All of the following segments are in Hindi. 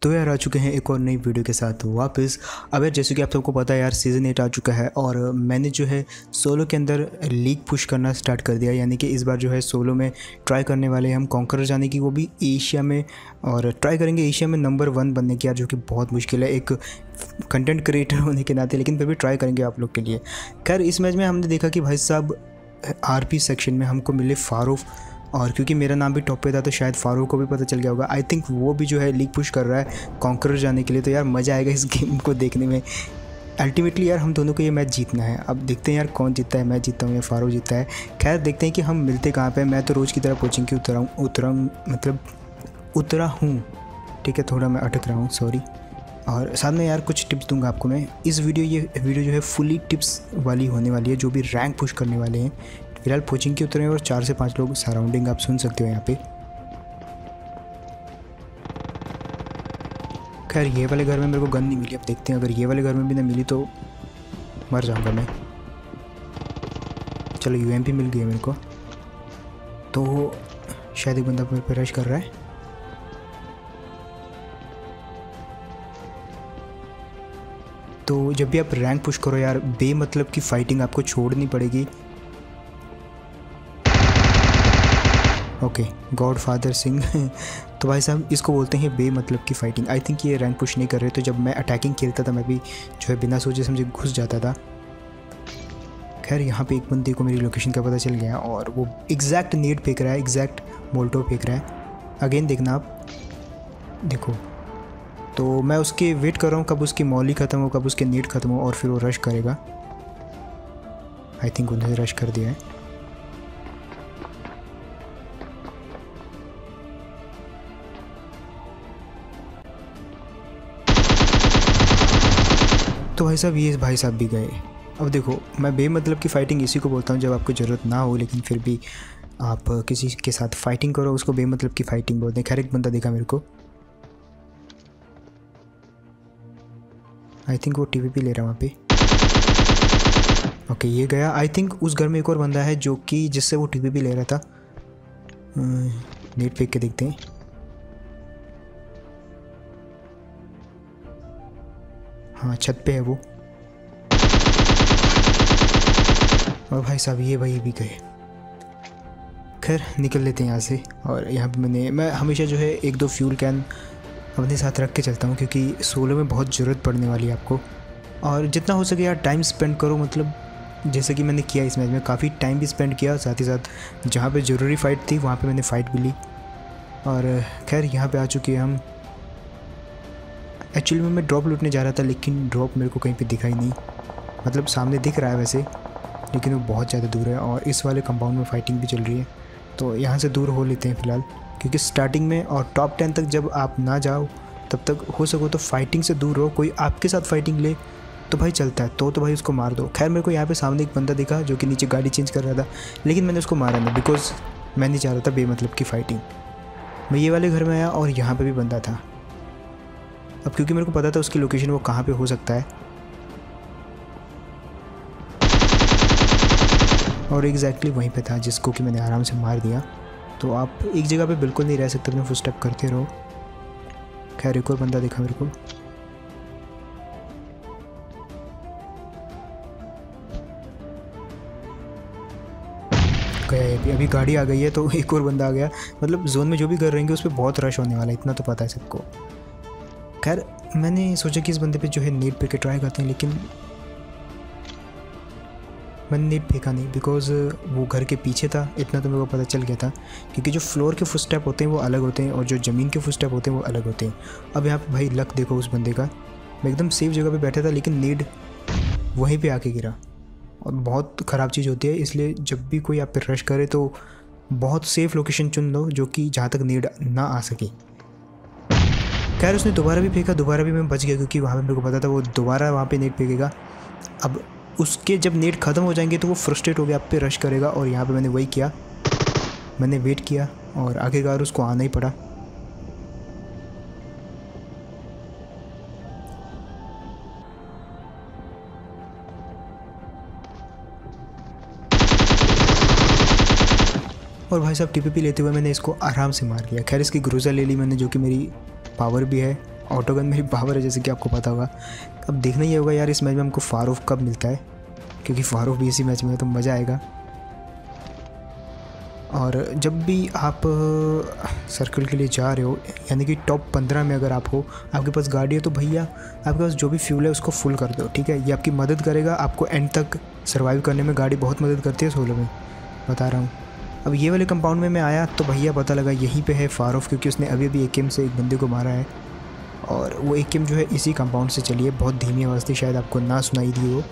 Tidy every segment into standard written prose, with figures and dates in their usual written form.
तो यार आ चुके हैं एक और नई वीडियो के साथ वापस। अब यार जैसे कि आप सबको पता है यार सीज़न 8 आ चुका है और मैंने जो है सोलो के अंदर लीग पुश करना स्टार्ट कर दिया। यानी कि इस बार जो है सोलो में ट्राई करने वाले हैं हम कॉन्करर जाने की, वो भी एशिया में, और ट्राई करेंगे एशिया में नंबर 1 बनने की यार, जो कि बहुत मुश्किल है एक कंटेंट क्रिएटर होने के नाते, लेकिन फिर भी ट्राई करेंगे आप लोग के लिए। खैर इस मैच में हमने देखा कि भाई साहब आरपी सेक्शन में हमको मिले फारूक, और क्योंकि मेरा नाम भी टॉप पे था तो शायद फारूक को भी पता चल गया होगा। आई थिंक वो भी जो है लीग पुश कर रहा है कॉन्करर जाने के लिए। तो यार मज़ा आएगा इस गेम को देखने में। अल्टीमेटली यार हम दोनों को ये मैच जीतना है। अब देखते हैं यार कौन जीतता है, मैं जीतता हूँ या फारूक जीतता है। खैर देखते हैं कि हम मिलते कहाँ पे। मैं तो रोज़ की तरह कोचिंग की उतरा हूँ। ठीक है, थोड़ा मैं अटक रहा हूँ, सॉरी। और साथ में यार कुछ टिप्स दूंगा आपको मैं। ये वीडियो जो है फुली टिप्स वाली होने वाली है, जो भी रैंक पुश करने वाले हैं। फिलहाल कोचिंग के उतरे और 4 से 5 लोग सराउंडिंग आप सुन सकते हो यहाँ पे। खैर ये वाले घर में मेरे को गन नहीं मिली। अब देखते हैं, अगर ये वाले घर में भी नहीं मिली तो मर जाऊंगा मैं। चलो यूएमपी मिल गई है मेरे को, तो शायद एक बंदा मेरे पे रश कर रहा है। तो जब भी आप रैंक पुश करो यार, बेमतलब की फ़ाइटिंग आपको छोड़नी पड़ेगी। ओके, गॉड फादर सिंह तो भाई साहब इसको बोलते हैं बेमतलब की फ़ाइटिंग। आई थिंक ये रैंक पुश नहीं कर रहे। तो जब मैं अटैकिंग खेलता था मैं भी जो है बिना सोचे समझे घुस जाता था। खैर यहाँ पे एक बंदे को मेरी लोकेशन का पता चल गया और वो एग्जैक्ट नेट फेंक रहा है, एग्जैक्ट मोल्टो फेंक रहा है। अगेन देखना आप, देखो। तो मैं उसके वेट कर रहा हूँ कब उसकी मॉली ख़त्म हो, कब उसके नेट ख़त्म हो, और फिर वो रश करेगा। आई थिंक उन्होंने रश कर दिया है। तो भाई साहब ये भाई साहब भी गए। अब देखो मैं बेमतलब की फ़ाइटिंग इसी को बोलता हूँ जब आपको ज़रूरत ना हो, लेकिन फिर भी आप किसी के साथ फाइटिंग करो, उसको बेमतलब की फ़ाइटिंग बोलते हैं। खैर एक बंदा देखा मेरे को, आई थिंक वो टीवीपी ले रहा है वहाँ पे। ओके ये गया। आई थिंक उस घर में एक और बंदा है जो कि जिससे वो टीवीपी ले रहा था। नेट फेंक के देखते हैं। हाँ छत पे है वो। और भाई साहब ये भाई भी गए। खैर निकल लेते हैं यहाँ से। और यहाँ पे मैं हमेशा जो है 1-2 फ्यूल कैन अपने साथ रख के चलता हूँ, क्योंकि सोलो में बहुत ज़रूरत पड़ने वाली है आपको। और जितना हो सके यार टाइम स्पेंड करो, मतलब जैसे कि मैंने किया इस मैच में, काफ़ी टाइम भी स्पेंड किया। साथ ही साथ जहाँ पे ज़रूरी फ़ाइट थी वहाँ पे मैंने फ़ाइट भी ली। और खैर यहाँ पे आ चुके हैं हम। एक्चुअली में मैं ड्रॉप लूटने जा रहा था, लेकिन ड्रॉप मेरे को कहीं पे दिखा ही नहीं। मतलब सामने दिख रहा है वैसे, लेकिन वो बहुत ज़्यादा दूर है और इस वाले कंपाउंड में फ़ाइटिंग भी चल रही है। तो यहाँ से दूर हो लेते हैं फ़िलहाल, क्योंकि स्टार्टिंग में और टॉप 10 तक जब आप ना जाओ तब तक हो सको तो फाइटिंग से दूर रहो। कोई आपके साथ फाइटिंग ले तो भाई चलता है, तो भाई उसको मार दो। खैर मेरे को यहाँ पे सामने एक बंदा दिखा जो कि नीचे गाड़ी चेंज कर रहा था, लेकिन मैंने उसको मारा नहीं, बिकॉज मैं नहीं चाह रहा था बेमतलब की फ़ाइटिंग। मैं ये वाले घर में आया और यहाँ पर भी बंदा था। अब क्योंकि मेरे को पता था उसकी लोकेशन वो कहाँ पे हो सकता है, और एग्जैक्टली वहीं पे था जिसको कि मैंने आराम से मार दिया। तो आप एक जगह पे बिल्कुल नहीं रह सकते, अपने फुट स्टेप करते रहो। खैर एक और बंदा देखा मेरे को। गया अभी गाड़ी आ गई है तो एक और बंदा आ गया। मतलब जोन में जो भी घर रहेंगे उस पर बहुत रश होने वाला है, इतना तो पता है सबको। खैर मैंने सोचा कि इस बंदे पे जो है नेट पे के ट्राई करते हैं, लेकिन मैंने नेट फेंका नहीं, बिकॉज़ वो घर के पीछे था। इतना तो मेरे को पता चल गया था, क्योंकि जो फ्लोर के फुट स्टेप होते हैं वो अलग होते हैं और जो ज़मीन के फुट स्टेप होते हैं वो अलग होते हैं। अब यहाँ पे भाई लक देखो उस बंदे का, मैं एकदम सेफ जगह पे बैठा था लेकिन नेट वहीं पे आके गिरा। और बहुत ख़राब चीज़ होती है, इसलिए जब भी कोई आप पे रश करे तो बहुत सेफ़ लोकेशन चुन लो, जो कि जहाँ तक नेट ना आ सके। खैर उसने दोबारा भी फेंका, दोबारा भी मैं बच गया, क्योंकि वहाँ पे मेरे को पता था वो दोबारा वहाँ पे नेट फेंकेगा। अब उसके जब नेट ख़त्म हो जाएंगे तो वो फ्रस्ट्रेट हो गया आप पे रश करेगा, और यहाँ पे मैंने वही किया। मैंने वेट किया और आखिरकार उसको आना ही पड़ा। और भाई साहब टीपीपी लेते हुए मैंने इसको आराम से मार दिया। खैर इसकी ग्रूज़ा ले ली मैंने, जो कि मेरी पावर भी है ऑटो गन मेरी पावर है जैसे कि आपको पता होगा। अब देखना ही होगा यार इस मैच में हमको फारूक कब मिलता है, क्योंकि फारूक भी इसी मैच में है तो मज़ा आएगा। और जब भी आप सर्कल के लिए जा रहे हो, यानी कि टॉप 15 में अगर आप हो, आपके पास गाड़ी है, तो भैया आपके पास जो भी फ्यूल है उसको फुल कर दो, ठीक है। ये आपकी मदद करेगा, आपको एंड तक सर्वाइव करने में गाड़ी बहुत मदद करती है सोलो में, बता रहा हूँ। अब ये वाले कंपाउंड में मैं आया तो भैया पता लगा यहीं पे है फारूक, क्योंकि उसने अभी अभी एकेएम से एक बंदे को मारा है। और वो एकेएम जो है इसी कंपाउंड से चली है, बहुत धीमी आवाज़ थी, शायद आपको ना सुनाई दी हो।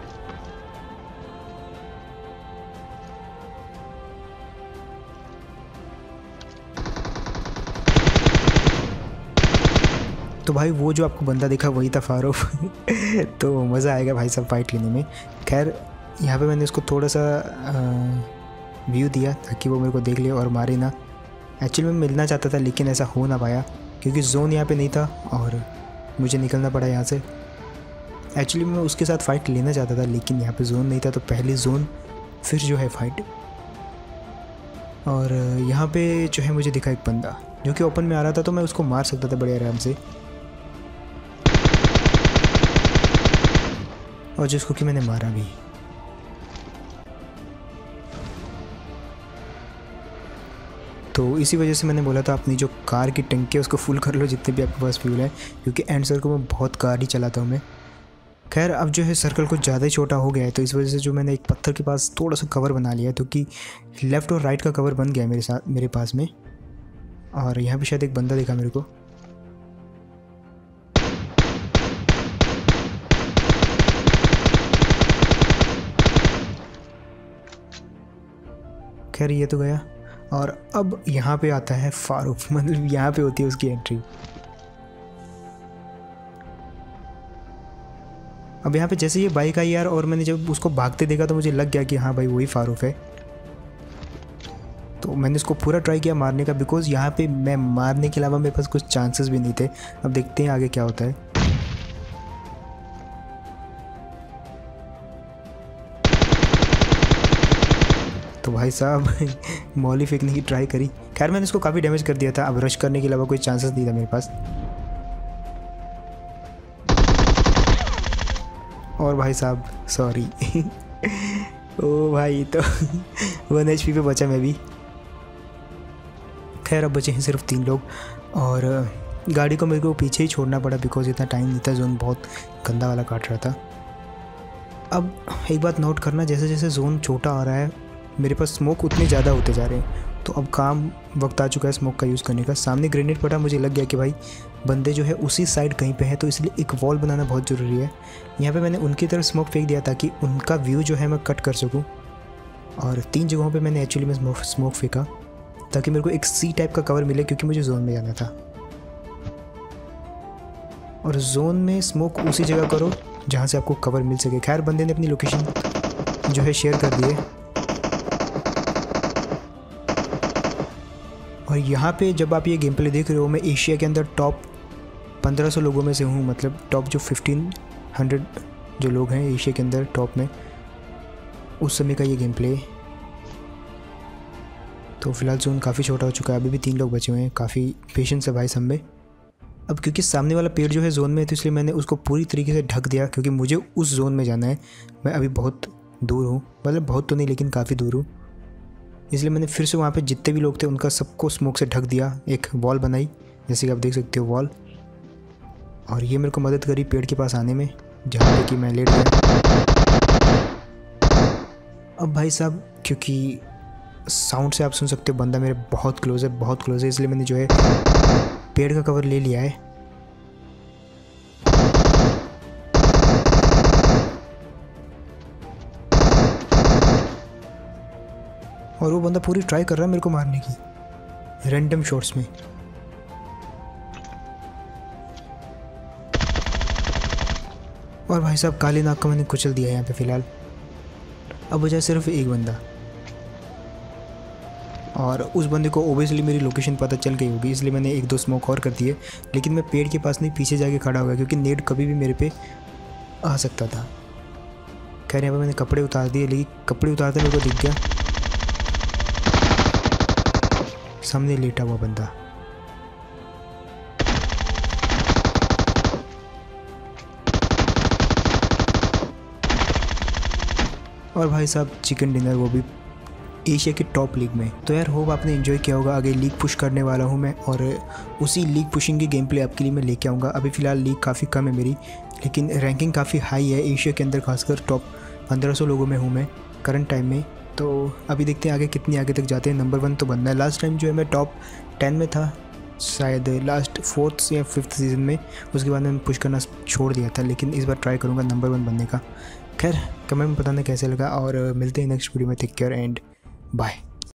तो भाई वो जो आपको बंदा दिखा वही था फारूक। तो मज़ा आएगा भाई सब फाइट लेने में। खैर यहाँ पे मैंने उसको थोड़ा सा व्यू दिया ताकि वो मेरे को देख ले और मारे ना। एक्चुअली मैं मिलना चाहता था लेकिन ऐसा हो ना पाया क्योंकि जोन यहाँ पे नहीं था और मुझे निकलना पड़ा यहाँ से। एक्चुअली मैं उसके साथ फ़ाइट लेना चाहता था लेकिन यहाँ पे जोन नहीं था, तो पहली जोन फिर जो है फ़ाइट। और यहाँ पे जो है मुझे दिखा एक बंदा जो कि ओपन में आ रहा था, तो मैं उसको मार सकता था बड़े आराम से, और जिसको कि मैंने मारा भी। तो इसी वजह से मैंने बोला था अपनी जो कार की टंकी है उसको फुल कर लो जितने भी आपके पास फ्यूल है, क्योंकि एंड सर्कल में बहुत कार ही चलाता हूँ मैं। खैर अब जो है सर्कल कुछ ज़्यादा ही छोटा हो गया है, तो इस वजह से जो मैंने एक पत्थर के पास थोड़ा सा कवर बना लिया है, तो कि लेफ़्ट और राइट का कवर बन गया मेरे पास में। और यहाँ पे शायद एक बंदा दिखा मेरे को। खैर ये तो गया। और अब यहाँ पे आता है फारूक, मतलब यहाँ पे होती है उसकी एंट्री। अब यहाँ पे जैसे ये बाइक आई यार, और मैंने जब उसको भागते देखा तो मुझे लग गया कि हाँ भाई वही फारूक है। तो मैंने इसको पूरा ट्राई किया मारने का, बिकॉज़ यहाँ पे मैं मारने के अलावा मेरे पास कुछ चांसेस भी नहीं थे। अब देखते हैं आगे क्या होता है। तो भाई साहब मौली फेंकने की ट्राई करी। खैर मैंने इसको काफ़ी डैमेज कर दिया था, अब रश करने के अलावा कोई चांसेस नहीं था मेरे पास। और भाई साहब सॉरी। ओ भाई तो 1 HP पे बचा मैं भी। खैर अब बचे हैं सिर्फ 3 लोग, और गाड़ी को मेरे को पीछे ही छोड़ना पड़ा बिकॉज इतना टाइम नहीं था, जोन बहुत गंदा वाला काट रहा था। अब एक बात नोट करना, जैसे जैसे जोन छोटा आ रहा है मेरे पास स्मोक उतने ज़्यादा होते जा रहे हैं, तो अब काम वक्त आ चुका है स्मोक का यूज़ करने का। सामने ग्रेनेड पड़ा, मुझे लग गया कि भाई बंदे जो है उसी साइड कहीं पे है, तो इसलिए एक वॉल बनाना बहुत ज़रूरी है। यहाँ पे मैंने उनकी तरफ स्मोक फेंक दिया ताकि उनका व्यू जो है मैं कट कर सकूँ। और 3 जगहों पे मैंने एक्चुअली में स्मोक फेंका ताकि मेरे को एक सी टाइप का कवर मिले, क्योंकि मुझे जोन में जाना था। और जोन में स्मोक उसी जगह करो जहाँ से आपको कवर मिल सके। खैर बंदे ने अपनी लोकेशन जो है शेयर कर दी है। और यहाँ पे जब आप ये गेम प्ले देख रहे हो, मैं एशिया के अंदर टॉप 1500 लोगों में से हूँ, मतलब टॉप जो 1500 जो लोग हैं एशिया के अंदर टॉप में, उस समय का ये गेम प्ले। तो फिलहाल जोन काफ़ी छोटा हो चुका है, अभी भी 3 लोग बचे हुए हैं। काफ़ी पेशेंस है भाई सब में। अब क्योंकि सामने वाला पेड़ जो है जोन में है, तो इसलिए मैंने उसको पूरी तरीके से ढक दिया, क्योंकि मुझे उस जोन में जाना है। मैं अभी बहुत दूर हूँ, मतलब बहुत तो नहीं लेकिन काफ़ी दूर हूँ, इसलिए मैंने फिर से वहाँ पे जितने भी लोग थे उनका सबको स्मोक से ढक दिया। एक वॉल बनाई जैसे कि आप देख सकते हो वॉल, और ये मेरे को मदद करी पेड़ के पास आने में, जहाँ पे कि मैं लेट गया। अब भाई साहब क्योंकि साउंड से आप सुन सकते हो बंदा मेरे बहुत क्लोज है, इसलिए मैंने जो है पेड़ का कवर ले लिया है। और वो बंदा पूरी ट्राई कर रहा है मेरे को मारने की रैंडम शॉट्स में। और भाई साहब काले नाग को मैंने कुचल दिया यहाँ पे फ़िलहाल। अब बचा सिर्फ एक बंदा, और उस बंदे को ओबियसली मेरी लोकेशन पता चल गई होगी, इसलिए मैंने 1-2 स्मोक और कर दिए। लेकिन मैं पेड़ के पास नहीं, पीछे जाके खड़ा हो गया, क्योंकि नेड कभी भी मेरे पे आ सकता था। खैर यहाँ पर मैंने कपड़े उतार दिए, लेकिन कपड़े उतारते मेरे को दिख गया सामने लेटा हुआ बंदा। और भाई साहब चिकन डिनर, वो भी एशिया की टॉप लीग में। तो यार होप आपने एंजॉय किया होगा। आगे लीग पुश करने वाला हूँ मैं, और उसी लीग पुशिंग की गेम प्ले आपके लिए मैं लेके आऊँगा। अभी फ़िलहाल लीग काफ़ी कम है मेरी, लेकिन रैंकिंग काफ़ी हाई है एशिया के अंदर, खासकर टॉप 1500 लोगों में हूँ मैं करंट टाइम में। तो अभी देखते हैं आगे कितनी आगे तक जाते हैं। नंबर 1 तो बनना है। लास्ट टाइम जो है मैं टॉप 10 में था शायद, लास्ट 4th या 5th सीज़न में। उसके बाद मैंने पुश करना छोड़ दिया था, लेकिन इस बार ट्राई करूँगा नंबर 1 बनने का। खैर कमेंट में बताना कैसे लगा, और मिलते हैं नेक्स्ट वीडियो में। Take care and bye.